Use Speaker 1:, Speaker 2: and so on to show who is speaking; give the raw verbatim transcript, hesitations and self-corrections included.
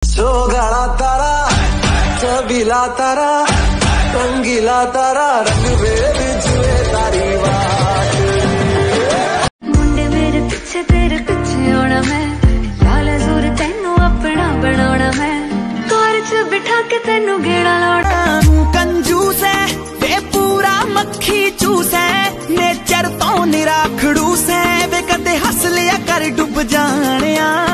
Speaker 1: चोगाड़ा तारा चबीला तारा रंगीला तारा रंग बेबी जुए तारी बात।
Speaker 2: मुंडे मेरे पीछे तेरे पीछे होना मैं, लाल जोर तेनू अपना बनाना मैं, कार च बिठा के तेनू गेड़ा लौटा।
Speaker 3: तू कंजूस है वे पूरा मक्खी चूस है, नेचर तो निरा खड़ूस है वे कदे हस लिया कर डुब जाने।